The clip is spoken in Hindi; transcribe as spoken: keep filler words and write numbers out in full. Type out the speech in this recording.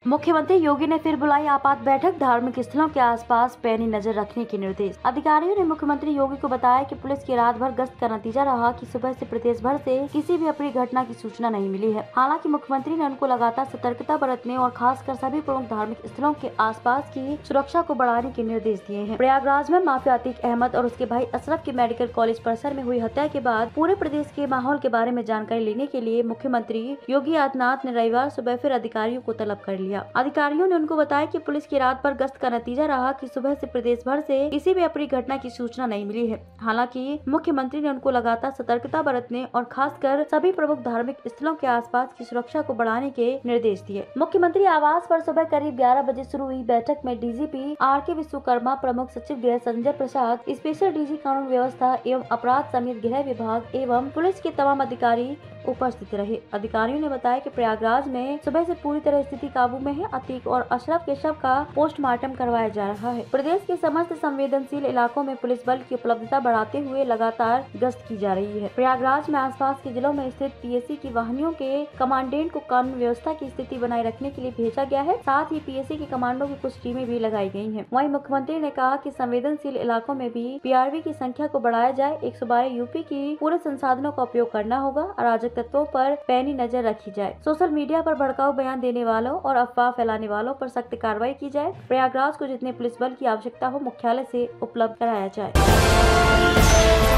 मुख्यमंत्री योगी ने फिर बुलाई आपात बैठक, धार्मिक स्थलों के आसपास पैनी नजर रखने के निर्देश। अधिकारियों ने मुख्यमंत्री योगी को बताया कि पुलिस की रात भर गश्त का नतीजा रहा कि सुबह से प्रदेश भर से किसी भी अप्रिय घटना की सूचना नहीं मिली है। हालांकि मुख्यमंत्री ने उनको लगातार सतर्कता बरतने और खासकर सभी प्रमुख धार्मिक स्थलों के आसपास की सुरक्षा को बढ़ाने के निर्देश दिए हैं। प्रयागराज में माफिया अतीक अहमद और उसके भाई अशरफ की मेडिकल कॉलेज परिसर में हुई हत्या के बाद पूरे प्रदेश के माहौल के बारे में जानकारी लेने के लिए मुख्यमंत्री योगी आदित्यनाथ ने रविवार सुबह फिर अधिकारियों को तलब कर लिया। अधिकारियों ने उनको बताया कि पुलिस की रात भर गश्त का नतीजा रहा कि सुबह से प्रदेश भर से किसी भी अप्रिय घटना की सूचना नहीं मिली है। हालांकि मुख्यमंत्री ने उनको लगातार सतर्कता बरतने और खासकर सभी प्रमुख धार्मिक स्थलों के आसपास की सुरक्षा को बढ़ाने के निर्देश दिए। मुख्यमंत्री आवास पर सुबह करीब ग्यारह बजे शुरू हुई बैठक में डीजीपी आर के विश्वकर्मा, प्रमुख सचिव गृह संजय प्रसाद, स्पेशल डीजी कानून व्यवस्था एवं अपराध समेत गृह विभाग एवं पुलिस के तमाम अधिकारी उपस्थित रहे। अधिकारियों ने बताया कि प्रयागराज में सुबह से पूरी तरह स्थिति काबू में है। अतीक और अशरफ के शव का पोस्टमार्टम करवाया जा रहा है। प्रदेश के समस्त संवेदनशील इलाकों में पुलिस बल की उपलब्धता बढ़ाते हुए लगातार गश्त की जा रही है। प्रयागराज में आसपास के जिलों में स्थित पीएसी की वाहिनियों के कमांडेंट को कानून व्यवस्था की स्थिति बनाए रखने के लिए भेजा गया है। साथ ही पीएसी के कमांडो की कुछ टीमें भी लगाई गयी है। वहीं मुख्यमंत्री ने कहा कि संवेदनशील इलाकों में भी पीआरवी की संख्या को बढ़ाया जाए। एक सौ बारह यूपी की पूरे संसाधनों का उपयोग करना होगा। अराजक तत्वों पर पैनी नजर रखी जाए। सोशल मीडिया पर भड़काऊ बयान देने वालों और अफवाह फैलाने वालों पर सख्त कार्रवाई की जाए। प्रयागराज को जितने पुलिस बल की आवश्यकता हो मुख्यालय से उपलब्ध कराया जाए।